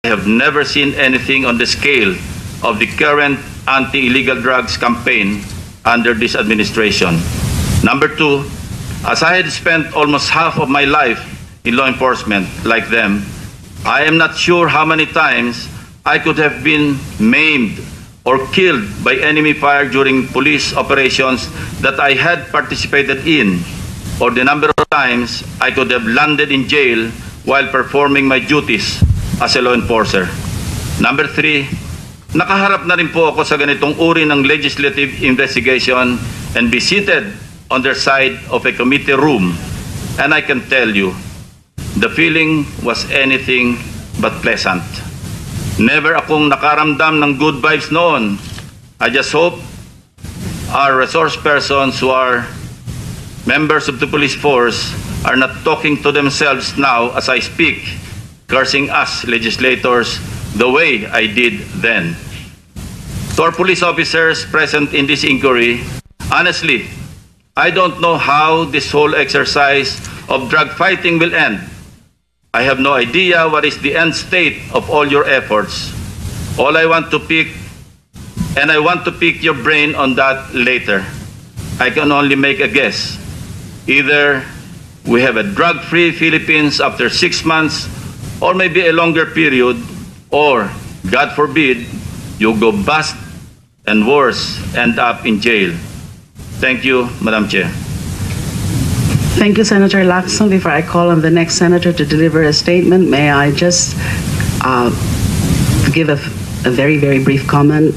I have never seen anything on the scale of the current anti-illegal drugs campaign under this administration. Number two, as I had spent almost half of my life in law enforcement like them, I am not sure how many times I could have been maimed or killed by enemy fire during police operations that I had participated in, or the number of times I could have landed in jail while performing my duties as a law enforcer. Number three, nakaharap na rin po ako sa ganitong uri ng legislative investigation and be seated on their side of a committee room, and I can tell you, the feeling was anything but pleasant. Never akong nakaramdam ng good vibes noon. I just hope our resource persons who are members of the police force are not talking to themselves now as I speak, cursing us legislators the way I did then. To our police officers present in this inquiry, honestly, I don't know how this whole exercise of drug fighting will end. I have no idea what is the end state of all your efforts. All I want to pick, and I want to pick your brain on that later. I can only make a guess. Either we have a drug-free Philippines after 6 months, or maybe a longer period, or, God forbid, you go bust and worse, end up in jail. Thank you, Madam Chair. Thank you, Senator Lacson. Before I call on the next senator to deliver a statement, may I just give a very, very brief comment.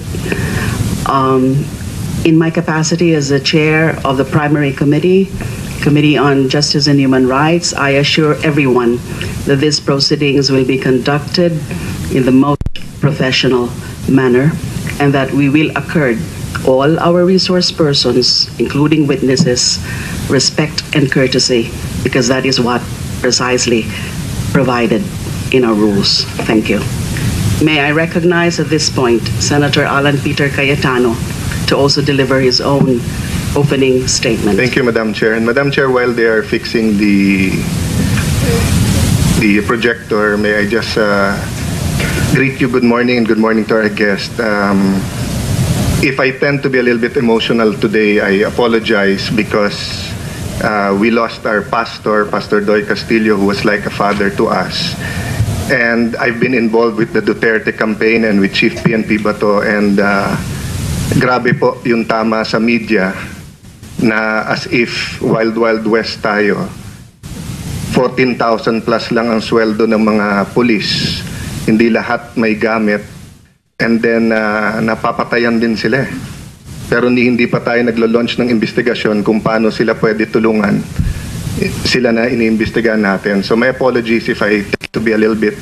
In my capacity as the chair of the primary committee, Committee on Justice and Human Rights, I assure everyone that these proceedings will be conducted in the most professional manner and that we will accord all our resource persons, including witnesses, respect and courtesy, because that is what precisely provided in our rules. Thank you. May I recognize at this point Senator Alan Peter Cayetano to also deliver his own opening statement. Thank you, Madam Chair. And Madam Chair, while they are fixing the projector, may I just greet you good morning and good morning to our guest. If I tend to be a little bit emotional today, I apologize because we lost our pastor, Pastor Doy Castillo, who was like a father to us. And I've been involved with the Duterte campaign and with Chief PNP Bato, and grabe po yung tama sa media na as if wild west tayo. 14,000 plus lang ang sweldo ng mga pulis. Hindi lahat may gamit. And then, napapatayan din sila. Pero hindi pa tayo naglo-launch ng investigasyon kung paano sila pwede tulungan. Sila na iniimbestigahan natin. So my apologies if I tend to be a little bit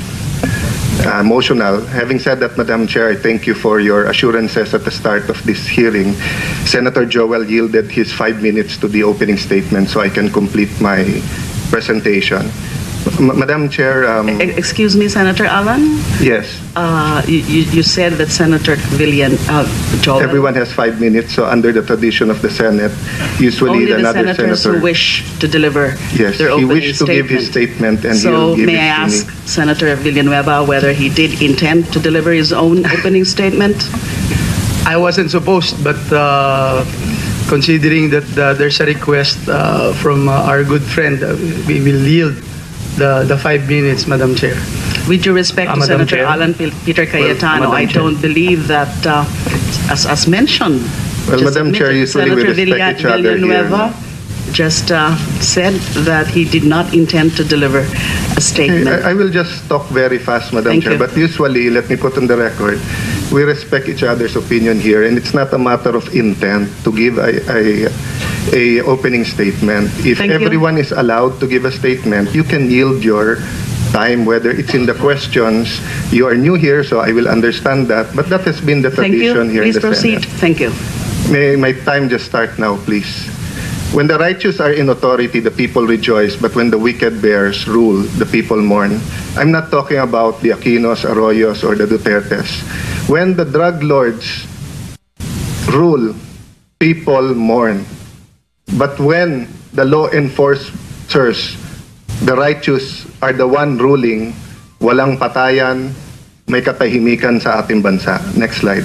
emotional. Having said that, Madam Chair, I thank you for your assurances at the start of this hearing. Senator Joel yielded his 5 minutes to the opening statement so I can complete my presentation. Madam Chair, excuse me, Senator Alan? yes. You said that Senator Joel. Everyone has 5 minutes, so under the tradition of the Senate, usually only another the senators senator who wish to deliver yes, their he opening wished to give his statement, and so he'll give may his I ask meaning. Senator Villanueva whether he did intend to deliver his own opening statement? I wasn't supposed, but considering that there's a request from our good friend, we will yield the 5 minutes, Madam Chair. With due respect to Madam Senator Chair. Alan Peter Cayetano, Madam I Chair. don't believe that, as mentioned, Well, just Madam Chair, admitted, usually we Senator respect each other here. Villanueva just said that he did not intend to deliver a statement. I will just talk very fast, Madam Thank Chair, you. but usually, let me put on the record, we respect each other's opinion here, and it's not a matter of intent to give a opening statement. If Thank you. everyone is allowed to give a statement, you can yield your time, whether it's in the questions. You are new here, so I will understand that, but that has been the Thank you. tradition here Please in the proceed. Senate. Thank you. May my time just start now, please? When the righteous are in authority, the people rejoice, but when the wicked bears rule, the people mourn. I'm not talking about the Aquinos, Arroyos, or the Dutertes. When the drug lords rule, people mourn. But when the law enforcers, the righteous, are the one ruling, walang patayan, may katahimikan sa ating bansa. Next slide.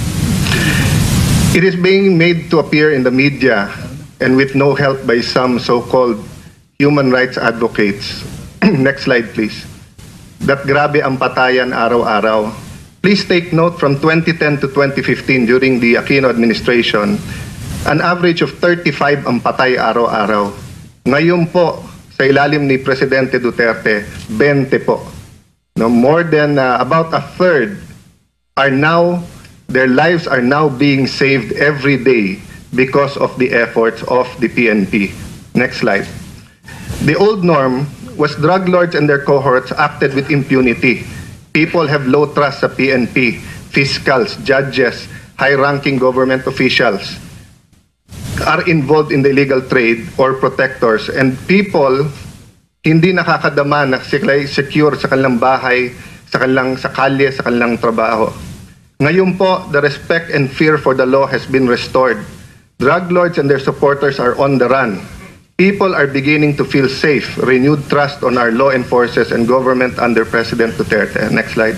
It is being made to appear in the media and with no help by some so-called human rights advocates. Next slide, please. That grabe ang patayan araw-araw. Please take note from 2010 to 2015 during the Aquino administration, an average of 35 ang patay araw-araw. Ngayon po, sa ilalim ni Presidente Duterte, 20 po. No, more than about a third are now, their lives are now being saved every day because of the efforts of the PNP. Next slide. The old norm was drug lords and their cohorts acted with impunity. People have low trust sa PNP, fiscals, judges, high-ranking government officials are involved in the illegal trade or protectors, and people hindi nakakadama na sila secure sa kanilang bahay, sa kalye, sa kanilang trabaho. Ngayon po, the respect and fear for the law has been restored. Drug lords and their supporters are on the run. People are beginning to feel safe, renewed trust on our law enforcers and government under President Duterte. Next slide.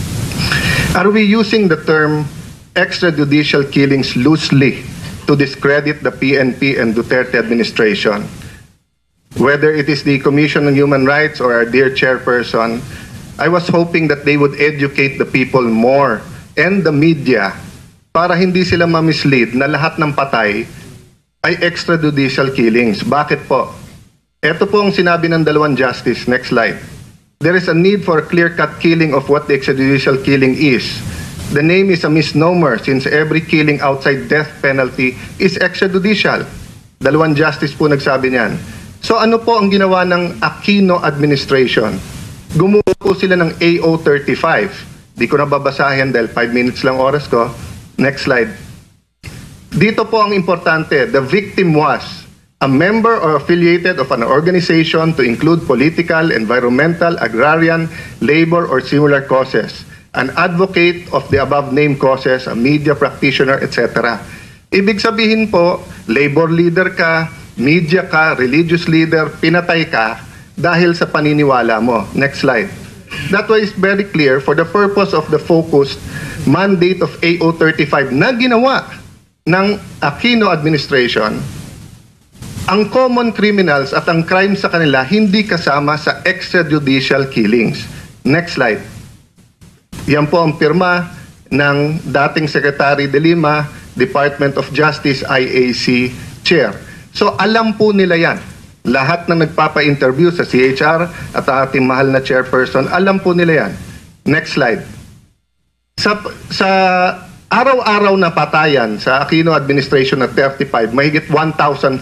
Are we using the term extrajudicial killings loosely to discredit the PNP and Duterte administration? Whether it is the Commission on Human Rights or our dear chairperson, I was hoping that they would educate the people more and the media para hindi sila ma-mislead na lahat ng patay ay extrajudicial killings. Bakit po? Ito po ang sinabi ng dalawang justice. Next slide. There is a need for a clear-cut killing of what the extrajudicial killing is. The name is a misnomer since every killing outside death penalty is extrajudicial. Dalawang justice po nagsabi niyan. So ano po ang ginawa ng Aquino administration? Gumawa po sila ng AO35. Di ko na babasahin dahil 5 minutes lang oras ko. Next slide. Dito po ang importante, the victim was a member or affiliated of an organization to include political, environmental, agrarian, labor, or similar causes, an advocate of the above-named causes, a media practitioner, etc. Ibig sabihin po, labor leader ka, media ka, religious leader, pinatay ka dahil sa paniniwala mo. Next slide. That was very clear for the purpose of the focused mandate of AO35 na ginawa ng Aquino administration. Ang common criminals at ang crime sa kanila hindi kasama sa extrajudicial killings. Next slide. Yan po ang pirma ng dating Secretary de Lima, Department of Justice, IAC Chair. So alam po nila yan. Lahat na nagpapa-interview sa CHR at ating mahal na chairperson, alam po nila yan. Next slide. Sa araw-araw na patayan sa Aquino administration na 35, mahigit 1,400,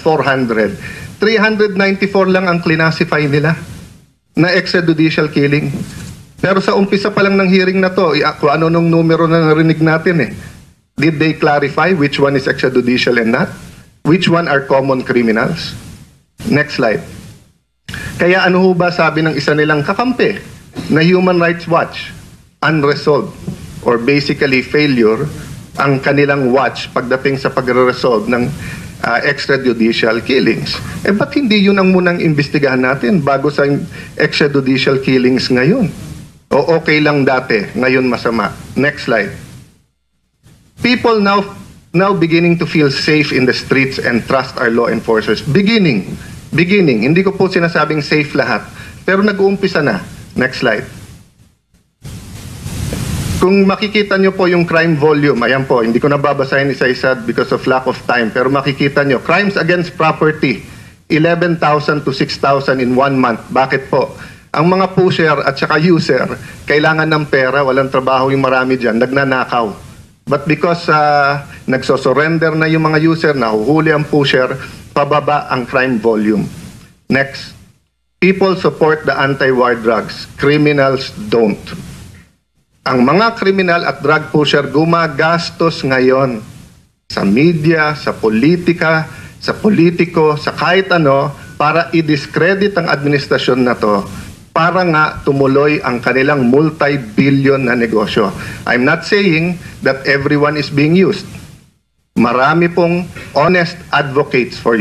394 lang ang classify nila na extrajudicial killing. Pero sa umpisa pa lang ng hearing na to, kung ano nung numero na narinig natin eh. Did they clarify which one is extrajudicial and not? Which one are common criminals? Next slide. Kaya ano ho ba sabi ng isa nilang kakampi na Human Rights Watch? Unresolved or basically failure ang kanilang watch pagdating sa pagre-resolve ng extrajudicial killings. Eh ba't hindi yun ang munang imbestigahan natin bago sa extrajudicial killings ngayon? O okay lang dati, ngayon masama. Next slide. People now beginning to feel safe in the streets and trust our law enforcers. Beginning. Hindi ko po sinasabing safe lahat. Pero nag-uumpisa na. Next slide. Kung makikita nyo po yung crime volume, ayan po, hindi ko nababasahin isa-isa because of lack of time. Pero makikita nyo, crimes against property, 11,000 to 6,000 in 1 month. Bakit po? Ang mga pusher at saka user, kailangan ng pera, walang trabaho yung marami dyan, nagnanakaw. But because nagsosurrender na yung mga user, nahuhuli ang pusher, pababa ang crime volume. Next. People support the anti-war drugs. Criminals don't. Ang mga kriminal at drug pusher gumagastos ngayon sa media, sa politika, sa politiko, sa kahit ano, para i-discredit ang administrasyon na to, para nga tumuloy ang kanilang multi-billion na negosyo. I'm not saying that everyone is being used. Marami pong honest advocates for human rights, honest,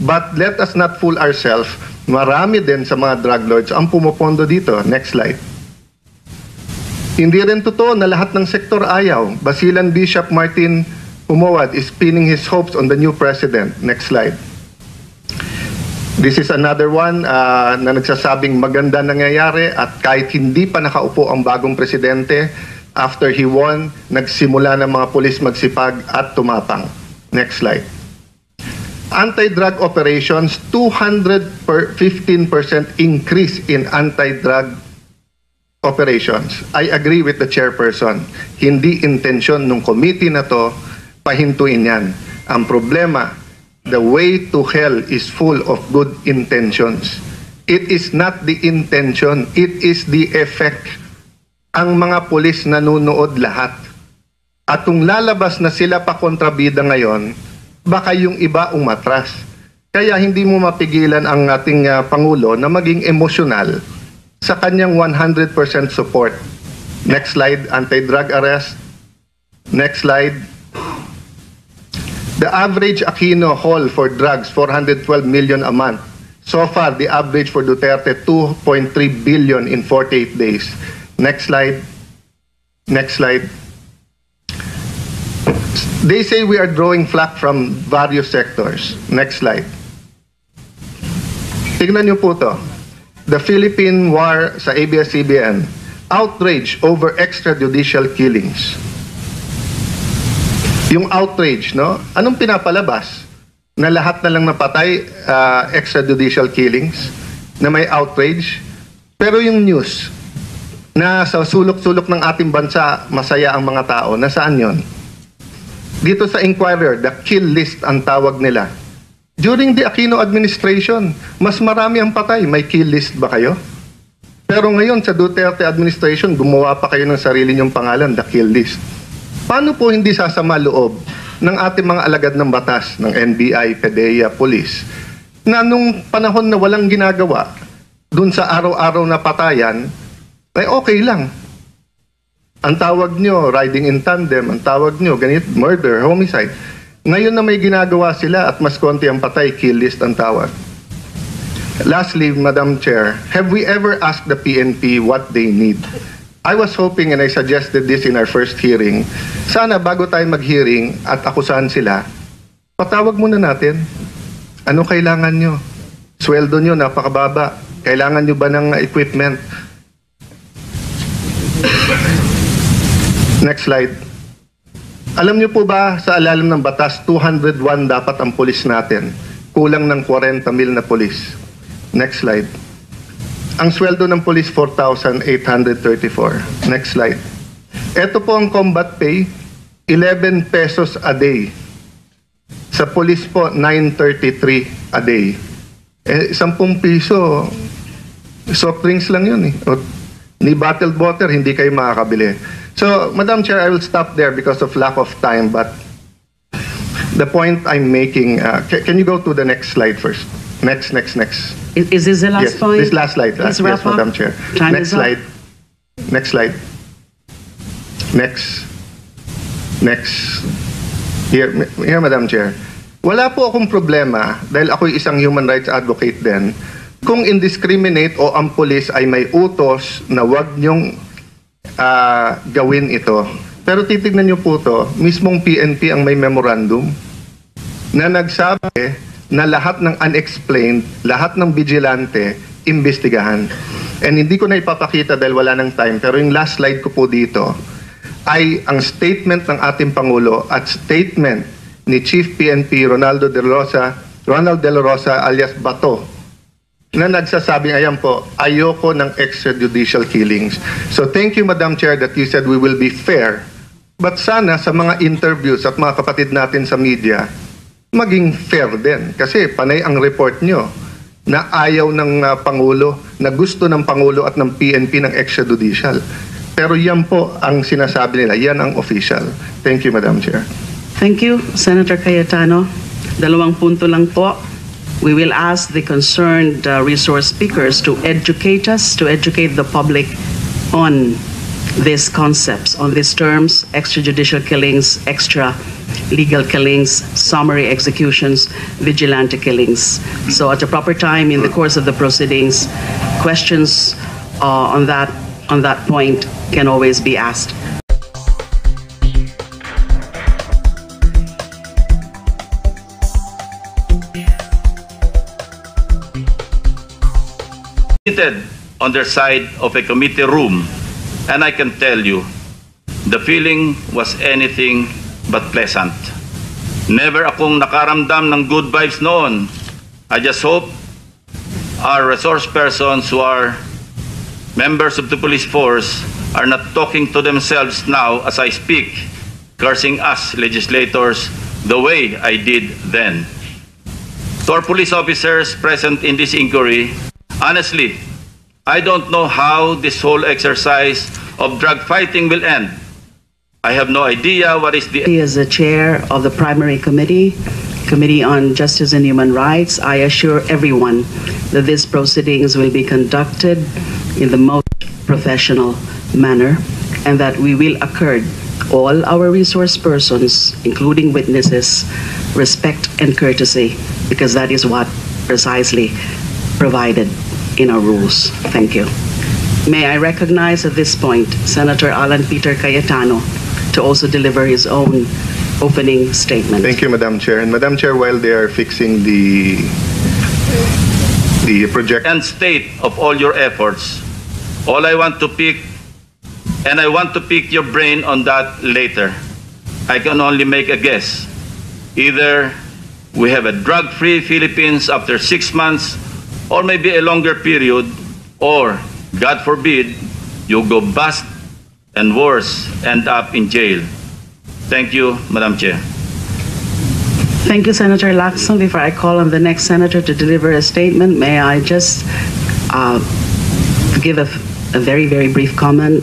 But let us not fool ourselves. Marami din sa mga drug lords ang pumupondo dito. Next slide. Hindi rin totoo na lahat ng sektor ayaw. Basilan Bishop Martin Umawad is pinning his hopes on the new president. Next slide. This is another one na nagsasabing maganda nangyayari at kahit hindi pa nakaupo ang bagong presidente, after he won, nagsimula ng mga pulis magsipag at tumapang. Next slide. Anti-drug operations, 215% increase in anti-drug operations. I agree with the chairperson. Hindi intensyon ng committee na to pahintuin yan. Ang problema, the way to hell is full of good intentions. It is not the intention, it is the effect. Ang mga pulis nanunood lahat. At kung lalabas na sila pa kontrabida ngayon, baka yung iba umatras. Kaya hindi mo mapigilan ang ating Pangulo na maging emosyonal sa kanyang 100% support. Next slide, anti-drug arrest. Next slide. The average Aquino haul for drugs, 412 million a month. So far, the average for Duterte, 2.3 billion in 48 days. Next slide. Next slide. They say we are drawing flack from various sectors. Next slide. Tignan niyo po to. The Philippine War sa ABS-CBN. Outrage over extrajudicial killings. Yung outrage, no? Anong pinapalabas? Na lahat na lang napatay, extrajudicial killings, na may outrage. Pero yung news, na sa sulok-sulok ng ating bansa, masaya ang mga tao, nasaan yon? Dito sa Inquirer, the kill list ang tawag nila. During the Aquino administration, mas marami ang patay. May kill list ba kayo? Pero ngayon, sa Duterte administration, gumawa pa kayo ng sarili niyong pangalan, the kill list. Paano po hindi sasama loob ng ating mga alagad ng batas, ng NBI, PDEA, Police, na nung panahon na walang ginagawa, dun sa araw-araw na patayan, ay okay lang. Ang tawag nyo, riding in tandem, ang tawag nyo, ganit, murder, homicide. Ngayon na may ginagawa sila at mas konti ang patay, kill list ang tawag. Lastly, Madam Chair, have we ever asked the PNP what they need? I was hoping, and I suggested this in our first hearing, sana bago tayo mag-hearing at akusahan sila, patawag muna natin. Ano kailangan nyo? Sweldo nyo, napakababa. Kailangan nyo ba ng equipment? Next slide. Alam nyo po ba, sa alalim ng batas, 201 dapat ang pulis natin. Kulang ng 40 mil na pulis. Next slide. Ang sweldo ng police, 4,834. Next slide. Ito po ang combat pay, 11 pesos a day. Sa police po, 933 a day. 10 piso, soft drinks lang yun eh. O, ni bottled water, hindi kayo makakabili. So, Madam Chair, I will stop there because of lack of time, but the point I'm making, can you go to the next slide first? Next. Is this the last Yes, point? this last slide. Please Yes, wrap up. Madam Chair. Time Next is up. slide. Next slide. Next. Here, Madam Chair. Wala po akong problema dahil ako'y isang human rights advocate din kung indiscriminate o ang pulis ay may utos na wag niyong gawin ito. Pero titignan niyo po to, mismong PNP ang may memorandum na nagsabi na lahat ng unexplained, lahat ng vigilante, imbestigahan. And hindi ko na ipapakita dahil wala ng time, pero yung last slide ko po dito ay ang statement ng ating Pangulo at statement ni Chief PNP Ronald De La Rosa alias Bato, na nagsasabing, ayan po, ayoko ng extrajudicial killings. So thank you, Madam Chair, that you said we will be fair. But sana sa mga interviews at mga kapatid natin sa media, maging fair din. Kasi panay ang report nyo na ayaw ng Pangulo, na gusto ng Pangulo at ng PNP ng extrajudicial. Pero yan po ang sinasabi nila, yan ang official. Thank you, Madam Chair. Thank you, Senator Cayetano. 2 punto lang po. We will ask the concerned resource speakers to educate us, to educate the public on these concepts, on these terms, extrajudicial killings, extra legal killings, summary executions, vigilante killings. So at a proper time in the course of the proceedings, questions on that point can always be asked. Seated on their side of a committee room, and I can tell you, the feeling was anything but pleasant. Never akong nakaramdam ng good vibes noon. I just hope our resource persons who are members of the police force are not talking to themselves now as I speak, cursing us legislators the way I did then. To our police officers present in this inquiry, honestly, I don't know how this whole exercise of drug fighting will end. I have no idea what is the... As the chair of the primary committee, Committee on Justice and Human Rights, I assure everyone that these proceedings will be conducted in the most professional manner and that we will accord all our resource persons, including witnesses, respect and courtesy, because that is what precisely provided in our rules. Thank you. May I recognize at this point Senator Alan Peter Cayetano to also deliver his own opening statement. Thank you, Madam Chair. And Madam Chair, while they are fixing the project And state of all your efforts, all I want to pick, and I want to pick your brain on that later. I can only make a guess. Either we have a drug-free Philippines after 6 months, or maybe a longer period, or, God forbid, you go bust and worse, end up in jail. Thank you, Madam Chair. Thank you, Senator Lacson. Before I call on the next senator to deliver a statement, may I just give a very, very brief comment.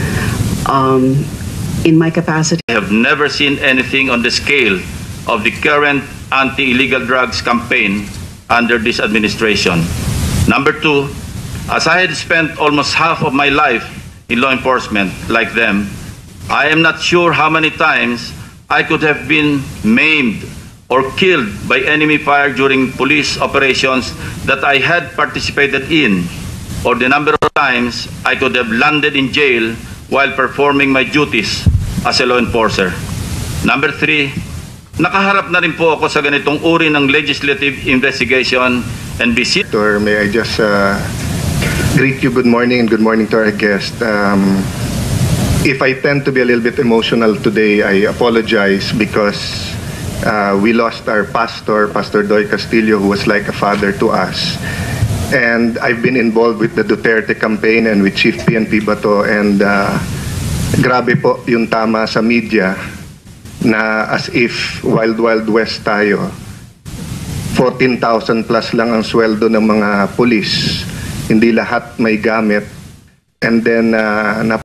In my capacity, I have never seen anything on the scale of the current anti-illegal drugs campaign under this administration. Number two, as I had spent almost half of my life in law enforcement like them, I am not sure how many times I could have been maimed or killed by enemy fire during police operations that I had participated in, or the number of times I could have landed in jail while performing my duties as a law enforcer. Number three, nakaharap na rin po ako sa ganitong uri ng legislative investigation and visit. May I just greet you good morning and good morning to our guest. If I tend to be a little bit emotional today, I apologize because we lost our pastor, Pastor Doy Castillo, who was like a father to us. And I've been involved with the Duterte campaign and with Chief PNP Bato, and grabe po yung tama sa media na as if wild west tayo. 14,000 plus lang ang sweldo ng mga pulis. Hindi lahat may gamit. And then